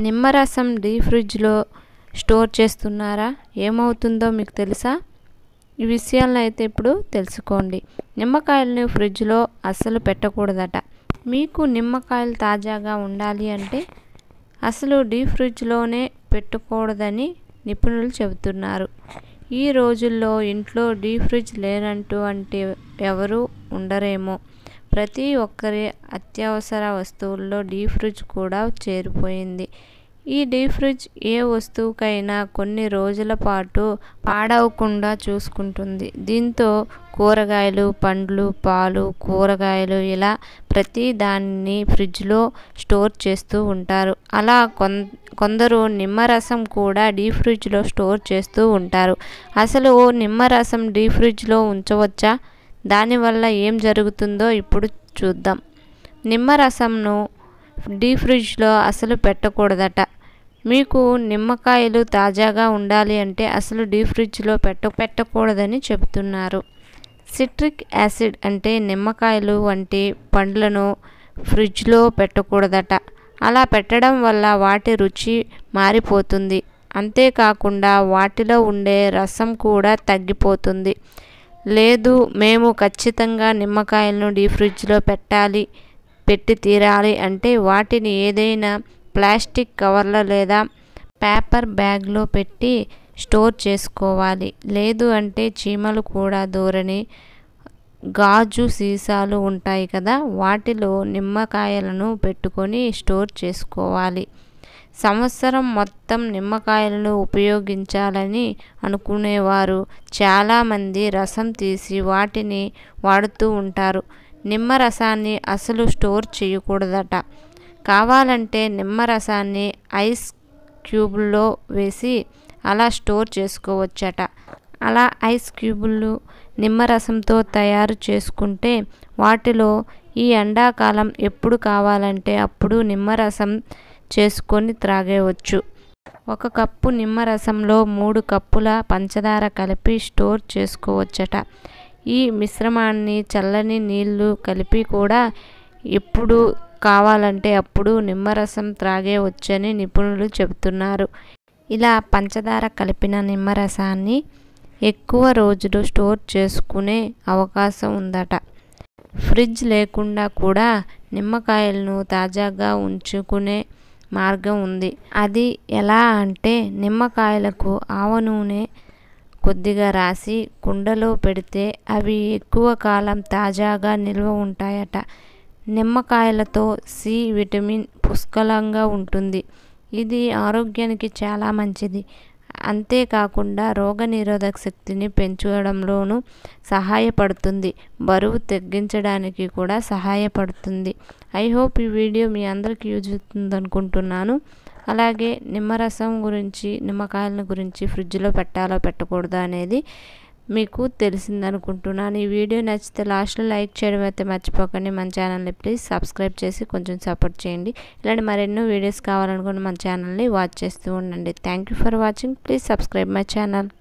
నిమ్మరసం డీప్ ఫ్రిడ్జ్లో స్టోర్ చేస్తున్నారా? ఏమవుతుందో మీకు తెలుసా? ఈ విషయాలను అయితే ఇప్పుడు తెలుసుకోండి. నిమ్మకాయలను ఫ్రిడ్జ్లో అస్సలు పెట్టకూడదట. మీకు నిమ్మకాయలు తాజాగా ఉండాలి అంటే అసలు డీప్ ఫ్రిడ్జ్లోనే పెట్టకూడదని నిపుణులు చెబుతున్నారు. ఈ రోజుల్లో ఇంట్లో డీప్ ఫ్రిడ్జ్ లేనంటూ అంటే ఎవరు ఉండరేమో. ప్రతి ఒక్కరి అత్యవసర వస్తువుల్లో డీప్ ఫ్రిడ్జ్ కూడా చేరిపోయింది. ఈ డీప్ ఫ్రిడ్జ్ ఏ వస్తువుకైనా కొన్ని రోజుల పాటు పాడవకుండా చూసుకుంటుంది. దీంతో కూరగాయలు, పండ్లు, పాలు, కూరగాయలు ఇలా ప్రతి దానిని ఫ్రిడ్జ్లో స్టోర్ చేస్తూ ఉంటారు. అలా కొందరు నిమ్మరసం కూడా డీప్ ఫ్రిడ్జ్లో స్టోర్ చేస్తూ ఉంటారు. అసలు నిమ్మరసం డీప్ ఫ్రిడ్జ్లో ఉంచవచ్చా? దానివల్ల ఏం జరుగుతుందో ఇప్పుడు చూద్దాం. నిమ్మరసంను డీప్ ఫ్రిడ్జ్లో అసలు పెట్టకూడదట. మీకు నిమ్మకాయలు తాజాగా ఉండాలి అంటే అసలు డీప్ ఫ్రిడ్జ్లో పెట్టకూడదని చెబుతున్నారు. సిట్రిక్ యాసిడ్ అంటే నిమ్మకాయలు వంటి పండ్లను ఫ్రిడ్జ్లో పెట్టకూడదట. అలా పెట్టడం వల్ల వాటి రుచి మారిపోతుంది. అంతేకాకుండా వాటిలో ఉండే రసం కూడా తగ్గిపోతుంది. లేదు, మేము ఖచ్చితంగా నిమ్మకాయలను డీప్ ఫ్రిడ్జ్లో పెట్టి తీరాలి అంటే వాటిని ఏదైనా ప్లాస్టిక్ కవర్ల లేదా పేపర్ బ్యాగ్లో పెట్టి స్టోర్ చేసుకోవాలి. లేదు అంటే చీమలు కూడా దూరని గాజు సీసాలు ఉంటాయి కదా, వాటిలో నిమ్మకాయలను పెట్టుకొని స్టోర్ చేసుకోవాలి. సంవత్సరం మొత్తం నిమ్మకాయలను ఉపయోగించాలని అనుకునేవారు చాలామంది రసం తీసి వాటిని వాడుతూ ఉంటారు. నిమ్మరసాన్ని అసలు స్టోర్ చేయకూడదట. కావాలంటే నిమ్మరసాన్ని ఐస్ క్యూబుల్లో వేసి అలా స్టోర్ చేసుకోవచ్చట. అలా ఐస్ క్యూబులు నిమ్మరసంతో తయారు చేసుకుంటే వాటిలో ఈ ఎండాకాలం ఎప్పుడు కావాలంటే అప్పుడు నిమ్మరసం చేసుకొని త్రాగేయవచ్చు. 1 కప్పు నిమ్మరసంలో 3 కప్పుల పంచదార కలిపి స్టోర్ చేసుకోవచ్చట. ఈ మిశ్రమాన్ని చల్లని నీళ్లు కలిపి కూడా ఎప్పుడు కావాలంటే అప్పుడు నిమ్మరసం త్రాగేయవచ్చని నిపుణులు చెబుతున్నారు. ఇలా పంచదార కలిపిన నిమ్మరసాన్ని ఎక్కువ రోజులు స్టోర్ చేసుకునే అవకాశం ఉందట. ఫ్రిడ్జ్ లేకుండా కూడా నిమ్మకాయలను తాజాగా ఉంచుకునే మార్గం ఉంది. అది ఎలా అంటే నిమ్మకాయలకు ఆవ నూనె కొద్దిగా రాసి కుండలో పెడితే అవి ఎక్కువ కాలం తాజాగా నిల్వ ఉంటాయట. నిమ్మకాయలతో సి విటమిన్ పుష్కలంగా ఉంటుంది. ఇది ఆరోగ్యానికి చాలా మంచిది. అంతేకాకుండా రోగనిరోధక శక్తిని పెంచడంలోనూ సహాయపడుతుంది. బరువు తగ్గించడానికి కూడా సహాయపడుతుంది. ఐ హోప్ ఈ వీడియో మీ అందరికీ యూజ్ అవుతుంది అనుకుంటున్నాను. అలాగే నిమ్మరసం గురించి, నిమ్మకాయల గురించి ఫ్రిడ్జ్లో పెట్టాలో పెట్టకూడదు అనేది మీకు తెలిసిందనుకుంటున్నాను. ఈ వీడియో నచ్చితే లాస్ట్లో లైక్ చేయడం అయితే మర్చిపోకండి. మన ఛానల్ని ప్లీజ్ సబ్స్క్రైబ్ చేసి కొంచెం సపోర్ట్ చేయండి. ఇలాంటి మరెన్నో వీడియోస్ కావాలనుకుంటే మన ఛానల్ని వాచ్ చేస్తూ ఉండండి. Thank you for watching. Please subscribe my channel.